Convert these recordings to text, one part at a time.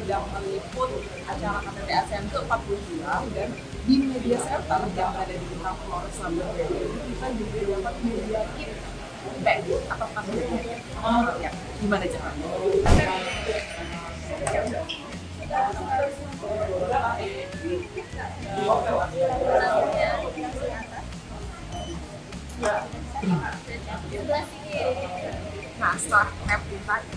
yang meliput acara KTT ASEAN ke-42 dan di media center yang ada di Bintang Flores Surabaya ini kita juga dapat media kit bag atau tas media kit. Ya, gimana caranya? Nah, setelah tap tadi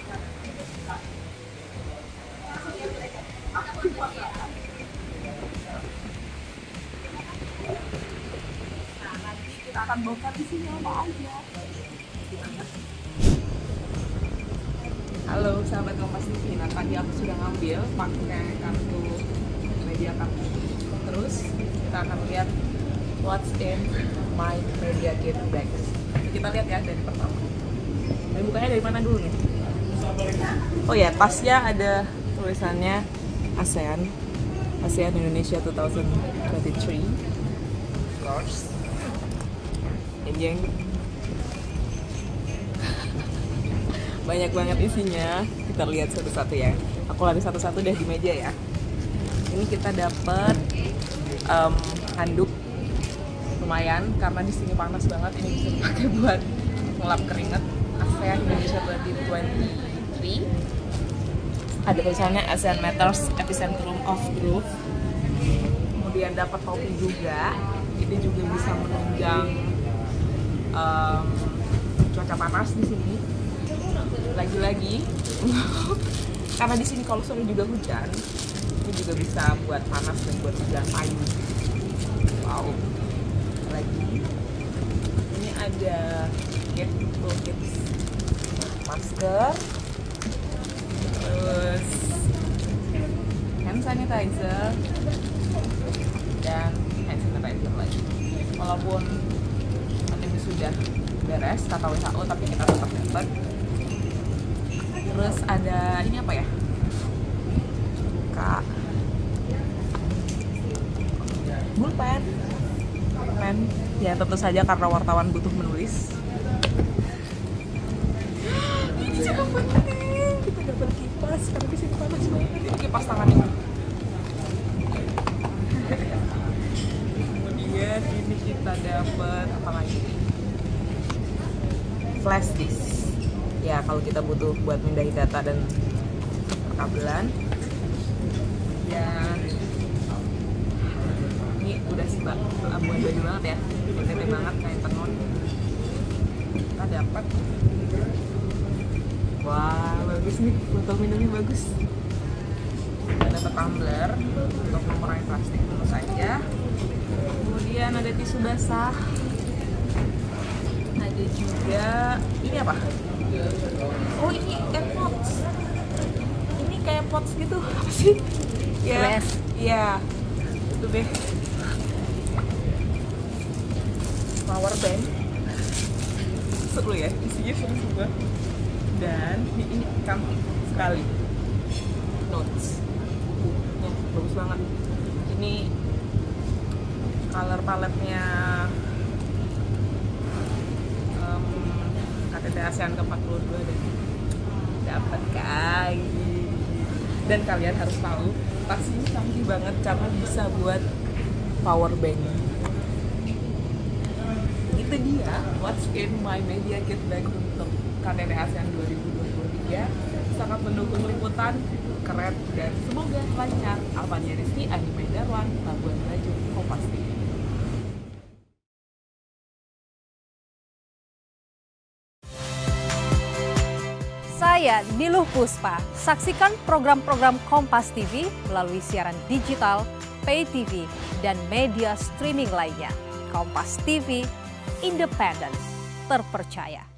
kita akan bongkar di sini apa aja. Halo sahabat Kompas TV, nah tadi aku sudah ngambil pakai kartu media kartu. Terus kita akan lihat what's in my media kit bag. Kita lihat ya dari pertama. Dan bukanya dari mana dulu nih? Oh ya, tasnya ada tulisannya ASEAN Indonesia 2023. Of course. Jeng. Banyak banget isinya. Kita lihat satu-satu ya. Aku lari satu-satu deh di meja ya. Ini kita dapat handuk lumayan karena di sini panas banget. Ini bisa dipakai buat ngelap keringat. ASEAN Indonesia 2023. Ada tulisannya ASEAN Matters Epicentrum of Growth. Kemudian dapat topi juga. Ini juga bisa menunjang cuaca panas di sini. Lagi-lagi karena di sini kalau sore juga hujan, ini juga bisa buat panas dan buat hujan ayu. Wow. Lagi ini ada toolkits, masker, terus hand sanitizer dan hand sanitizer lagi. Walaupun pandemi sudah beres kata WHO, tapi kita tetap dapat. Terus ada ini apa ya? Kak, pulpen. Ya tentu saja karena wartawan butuh menulis. Ini sangat penting. Kita dapat kipas karena di sini panas banget. Ini kipas tangan ini. Kemudian ini kita dapat apa lagi? Flash disk. Ya kalau kita butuh buat mindahin data dan perkabelan. Dan ini udah sih mbak, abu-abu banget ya, tete banget kayak tenun. Kita dapat, wah bagus nih, botol minumnya bagus. Kita dapat tumbler untuk mengurangi plastik tentu saja. Kemudian ada tisu basah. Ada juga ini apa? Oh ini pots. Ini kayak pots gitu apa sih? Ya, iya, itu deh. Power bank. Seru ya, isinya seru semua. Dan ini cantik sekali. Notes, bukunya bagus banget. Ini color paletnya KTT ASEAN ke-42 dan dapat guys. Dan kalian harus tahu tas ini canggih banget karena bisa buat power bank. Itu dia what's in my media kit bag untuk KTT ASEAN 2023. Sangat mendukung liputan, keren dan semoga lancar. Alfania Rizky, Anime Darwan, Labuan Bajo, Kompas TV. Saya Niluh Puspa. Saksikan program-program Kompas TV melalui siaran digital, pay TV, dan media streaming lainnya. Kompas TV, independen, terpercaya.